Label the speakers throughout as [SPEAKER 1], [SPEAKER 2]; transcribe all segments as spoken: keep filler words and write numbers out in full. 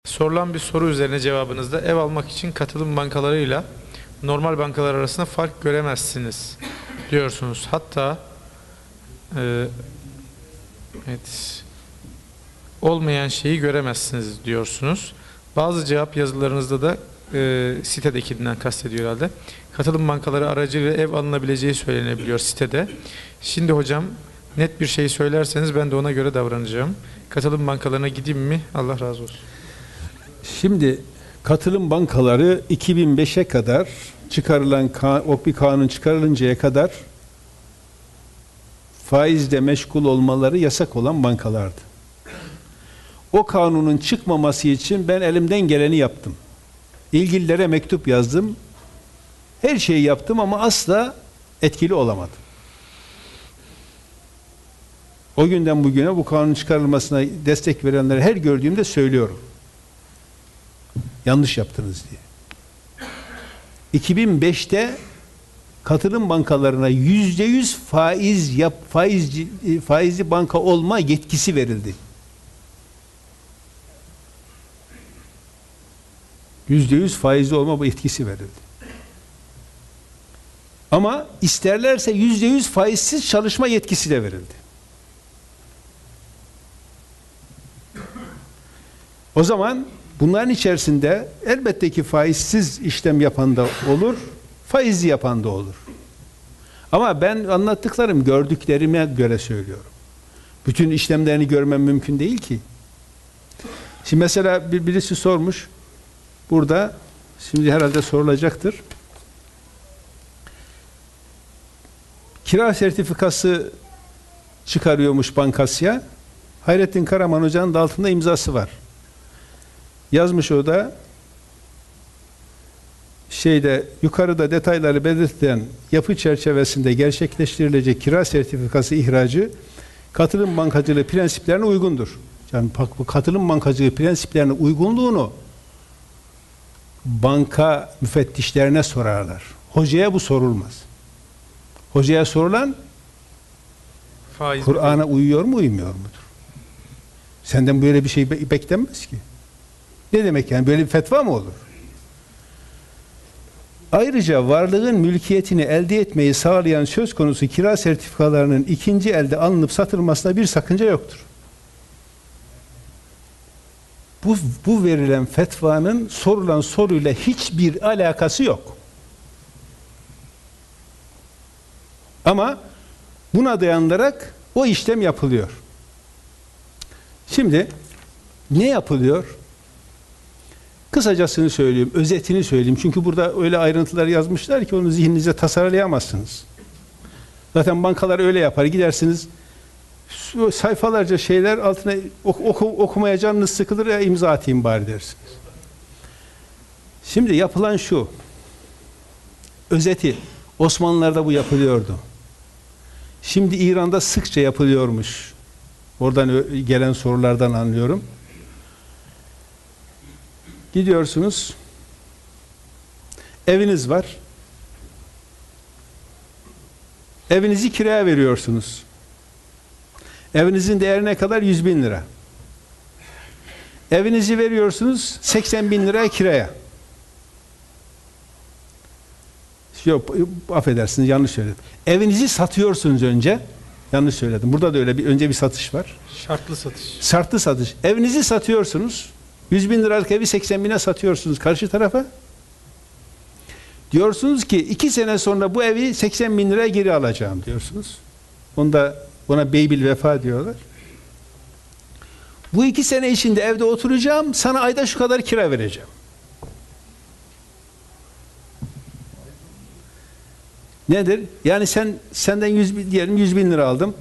[SPEAKER 1] Sorulan bir soru üzerine cevabınızda ev almak için katılım bankalarıyla normal bankalar arasında fark göremezsiniz diyorsunuz. Hatta e, evet, olmayan şeyi göremezsiniz diyorsunuz. Bazı cevap yazılarınızda da e, sitedekinden kastediyor herhalde. Katılım bankaları aracılığıyla ev alınabileceği söylenebiliyor sitede. Şimdi hocam net bir şey söylerseniz ben de ona göre davranacağım. Katılım bankalarına gideyim mi? Allah razı olsun.
[SPEAKER 2] Şimdi katılım bankaları iki bin beşe kadar çıkarılan o bir kanun çıkarılıncaya kadar faizle meşgul olmaları yasak olan bankalardı. O kanunun çıkmaması için ben elimden geleni yaptım. İlgililere mektup yazdım. Her şeyi yaptım ama asla etkili olamadım. O günden bugüne bu kanun çıkarılmasına destek verenlere her gördüğümde söylüyorum. Yanlış yaptınız diye. iki bin beşte katılım bankalarına yüzde yüz faiz yap, faizci, faizli banka olma yetkisi verildi. Yüzde yüz faizli olma yetkisi verildi. Ama isterlerse yüzde yüz faizsiz çalışma yetkisi de verildi. O zaman bunların içerisinde elbette ki faizsiz işlem yapan da olur, faizli yapan da olur. Ama ben anlattıklarım gördüklerime göre söylüyorum. Bütün işlemlerini görmem mümkün değil ki. Şimdi mesela bir, birisi sormuş, burada, şimdi herhalde sorulacaktır. Kira sertifikası çıkarıyormuş Bankasya. Hayrettin Karaman Hoca'nın da altında imzası var. Yazmış o da şeyde yukarıda detayları belirtilen yapı çerçevesinde gerçekleştirilecek kira sertifikası ihracı katılım bankacılığı prensiplerine uygundur. Yani bu katılım bankacılığı prensiplerine uygunluğunu banka müfettişlerine sorarlar. Hocaya bu sorulmaz. Hocaya sorulan Kur'an'a uyuyor mu uymuyor mudur? Senden böyle bir şey be beklenmez ki. Ne demek yani? Böyle bir fetva mı olur? Ayrıca varlığın mülkiyetini elde etmeyi sağlayan söz konusu kira sertifikalarının ikinci elde alınıp satılmasına bir sakınca yoktur. Bu, bu verilen fetvanın sorulan soruyla hiçbir alakası yok. Ama buna dayanarak o işlem yapılıyor. Şimdi ne yapılıyor? Kısacasını söyleyeyim, özetini söyleyeyim. Çünkü burada öyle ayrıntılar yazmışlar ki onu zihninize tasarlayamazsınız. Zaten bankalar öyle yapar. Gidersiniz sayfalarca şeyler altına oku, okumaya canınız sıkılır ya imza atayım bari dersiniz. Şimdi yapılan şu. Özeti. Osmanlılar'da bu yapılıyordu. Şimdi İran'da sıkça yapılıyormuş. Oradan gelen sorulardan anlıyorum. Gidiyorsunuz, eviniz var, evinizi kiraya veriyorsunuz. Evinizin değeri ne kadar? yüz bin lira. Evinizi veriyorsunuz, seksen bin liraya kiraya. Yok, affedersiniz, yanlış söyledim. Evinizi satıyorsunuz önce, yanlış söyledim. Burada da öyle bir, önce bir satış var.
[SPEAKER 1] Şartlı satış.
[SPEAKER 2] Şartlı satış. Evinizi satıyorsunuz. yüz bin liralık evi seksen bine satıyorsunuz karşı tarafa. Diyorsunuz ki iki sene sonra bu evi seksen bin liraya geri alacağım diyorsunuz. Onda buna beybil vefa diyorlar. Bu iki sene içinde evde oturacağım, sana ayda şu kadar kira vereceğim. Nedir? Yani sen senden yüz bin, diyelim yüz bin lira aldım.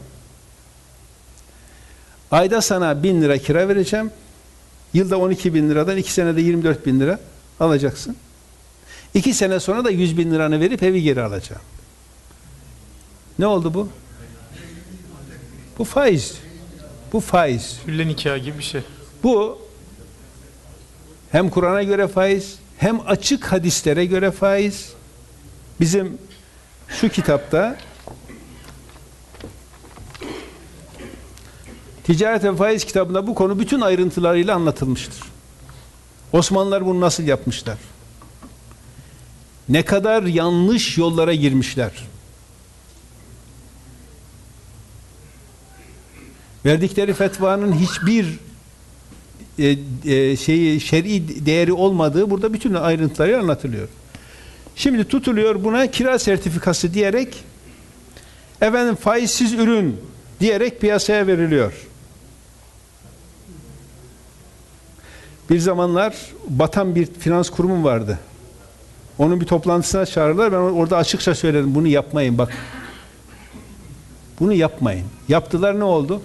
[SPEAKER 2] Ayda sana bin lira kira vereceğim. Yılda on iki bin liradan iki senede yirmi dört bin lira alacaksın. iki sene sonra da yüz bin liranı verip evi geri alacağım. Ne oldu bu? Bu faiz. Bu faiz.
[SPEAKER 1] Hülle nikahı gibi bir şey.
[SPEAKER 2] Bu hem Kur'an'a göre faiz, hem açık hadislere göre faiz. Bizim şu kitapta Ticaret ve Faiz kitabında bu konu bütün ayrıntılarıyla anlatılmıştır. Osmanlılar bunu nasıl yapmışlar? Ne kadar yanlış yollara girmişler. Verdikleri fetvanın hiçbir e, e, şeyi şer'i değeri olmadığı burada bütün ayrıntıları anlatılıyor. Şimdi tutuluyor buna kira sertifikası diyerek efendim faizsiz ürün diyerek piyasaya veriliyor. Bir zamanlar batan bir finans kurumu vardı. Onun bir toplantısına çağırırlar. Ben orada açıkça söyledim. Bunu yapmayın bak. Bunu yapmayın. Yaptılar, ne oldu?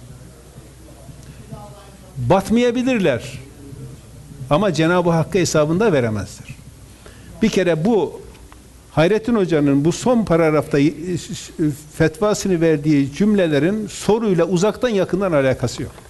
[SPEAKER 2] Batmayabilirler. Ama Cenab-ı Hakk'a hesabında veremezler. Bir kere bu Hayrettin Hoca'nın bu son paragrafta fetvasını verdiği cümlelerin soruyla uzaktan yakından alakası yok.